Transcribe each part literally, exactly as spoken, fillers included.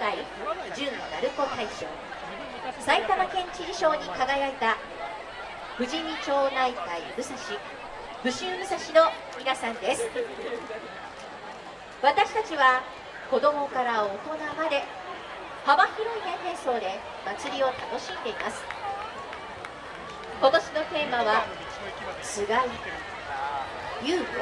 会準鳴子大賞、埼玉県知事賞に輝いた富士見町内会武蔵武州武蔵の皆さんです。私たちは子どもから大人まで幅広い年齢層で祭りを楽しんでいます。今年のテーマはつがい、優子、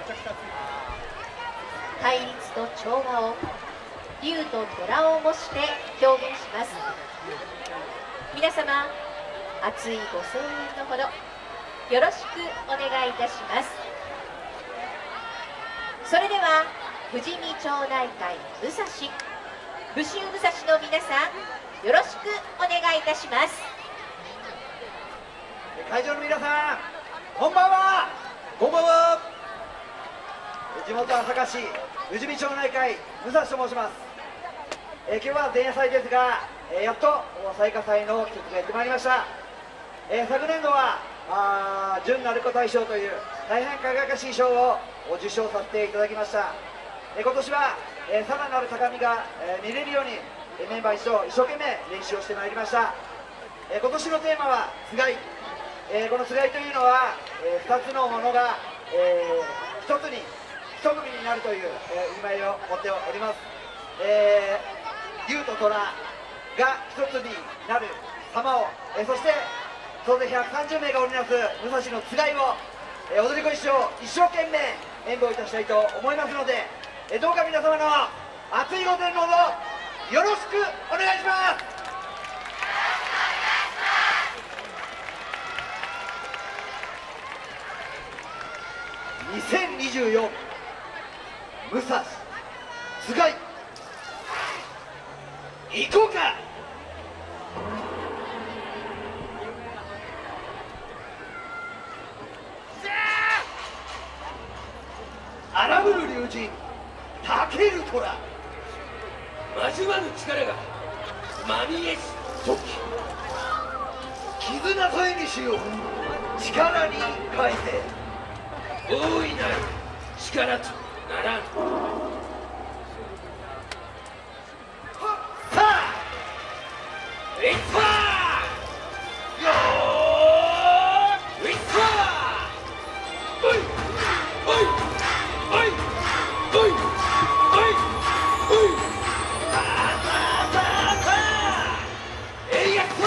対立と調和を竜と虎を模して表現します。皆様熱いご声援のほどよろしくお願いいたします。それでは富士見町内会武蔵武州武蔵の皆さん、よろしくお願いいたします。 会場の皆さん、こんばんは。こんばんは。地元朝霞市富士見町内会武蔵と申します。え今日は前夜祭ですが、えやっと最下祭の季節がやってまいりました。え昨年度はあ準鳴子大賞という大変輝かしい賞を受賞させていただきました。え今年はえさらなる高みが、え見れるように、えメンバー一同一生懸命練習をしてまいりました。え今年のテーマはつがい。えこのつがいというのは、えふたつのものが、えー、ひとつに一組になるという、えー、意味合いを持っております。えー、竜と虎が一つになる様を、えー、そして総勢ひゃくさんじゅうめいが織りなす武蔵のつがいを、えー、踊り子一生一生懸命演舞をいたしたいと思いますので、えー、どうか皆様の熱いご声援のほどよろしくお願いします。にせんにじゅうよん武蔵つがい行こうか。荒ぶる龍神たける虎、 交わぬ力がまみえし時絆添えにしよう力に変えて大いなる力とならん。 さあいったよーいったおいおいおいおいおいおいさあさあさあさあえいやったさ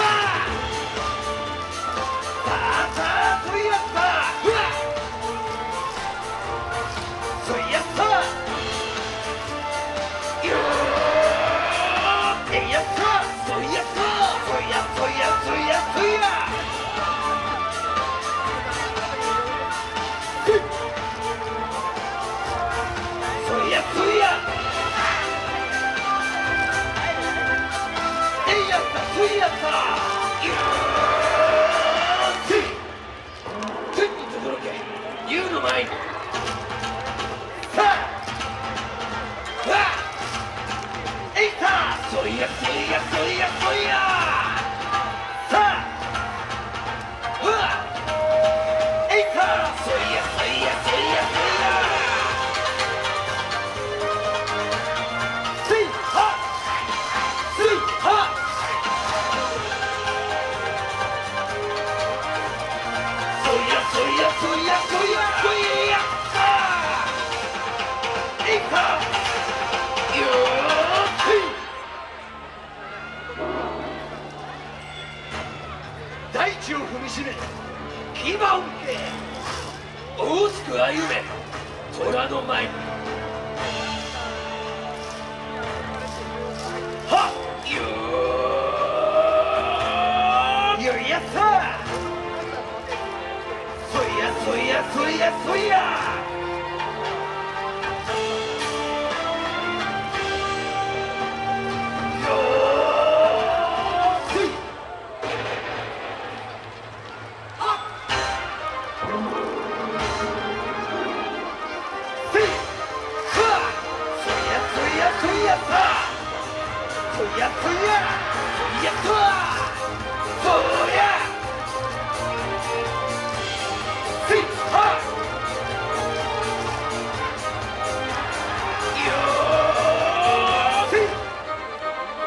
あさあそいやったうわそいやったよえいやったーそいやったそいやそいやそいやそいやそいやそいやえいやったそいやったよー天にとどろけ竜の前にさあうわえいたそいやそいやそいやそいやさあうわえいたそいやそいやそいやそいやせいはすいはそいやそいやそいやそいやそいやえいたよ大地を踏みしめ牙を向け大しく歩め虎の前にはよよいやったそいやそいやそいやそいやそいやそいややったそりゃせいはよせい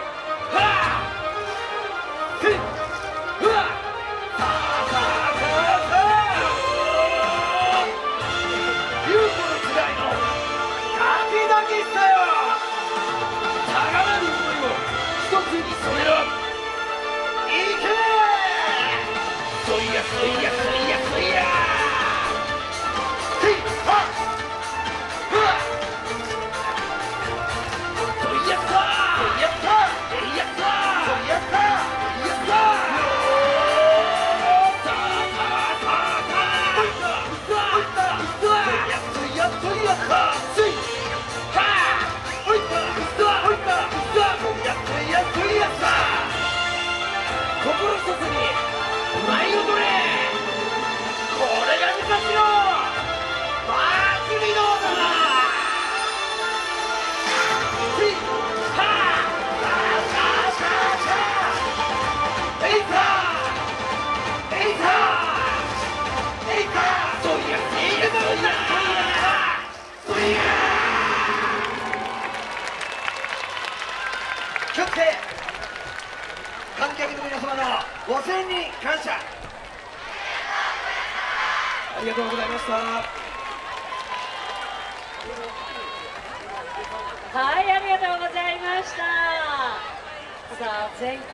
気をつけ観客の皆様のご声援に感謝。 ありがとうございました。 はい、ありがとうございました。さあ前